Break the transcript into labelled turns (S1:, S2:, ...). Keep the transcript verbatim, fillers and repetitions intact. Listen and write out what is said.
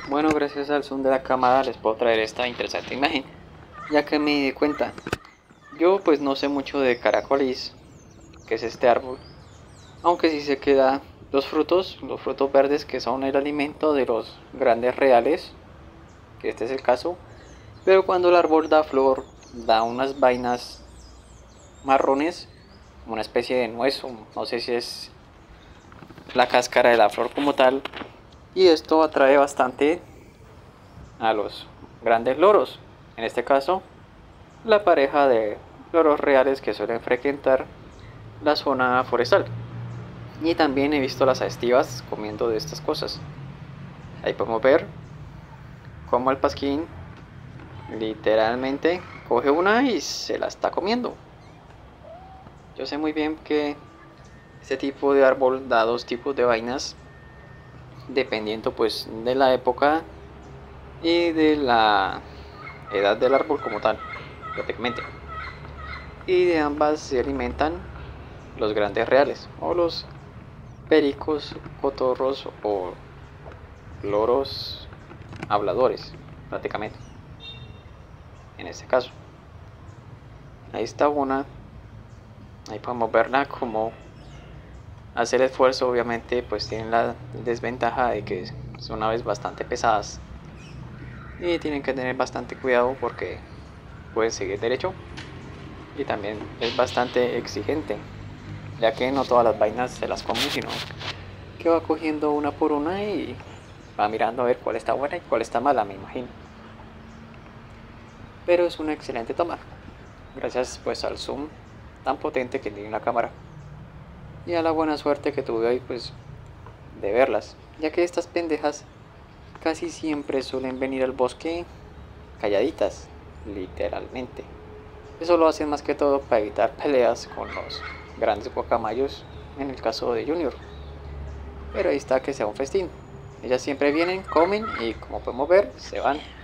S1: Bueno, gracias al zoom de la cámara les puedo traer esta interesante imagen, ya que me di cuenta. Yo pues no sé mucho de caracolis, que es este árbol, aunque sí sé que da los frutos, los frutos verdes que son el alimento de los grandes reales, que este es el caso, pero cuando el árbol da flor, da unas vainas marrones, como una especie de nuez, o no sé si es la cáscara de la flor como tal, y esto atrae bastante a los grandes loros, en este caso la pareja de loros reales que suelen frecuentar la zona forestal. Y también he visto las estivas comiendo de estas cosas. Ahí podemos ver cómo el pasquín literalmente coge una y se la está comiendo. Yo sé muy bien que este tipo de árbol da dos tipos de vainas, dependiendo pues de la época y de la edad del árbol como tal, prácticamente. Y de ambas se alimentan los grandes reales o los pericos, cotorros o loros habladores, prácticamente. En este caso, ahí está una, ahí podemos verla como hace el esfuerzo. Obviamente pues tienen la desventaja de que son aves bastante pesadas y tienen que tener bastante cuidado porque pueden seguir derecho, y también es bastante exigente, ya que no todas las vainas se las come, sino que va cogiendo una por una y va mirando a ver cuál está buena y cuál está mala, me imagino. Pero es una excelente toma, gracias pues al zoom tan potente que tiene la cámara y a la buena suerte que tuve hoy pues de verlas, ya que estas pendejas casi siempre suelen venir al bosque calladitas, literalmente. Eso lo hacen más que todo para evitar peleas con los grandes guacamayos, en el caso de Junior. Pero ahí está que sea un festín. Ellas siempre vienen, comen y como podemos ver se van.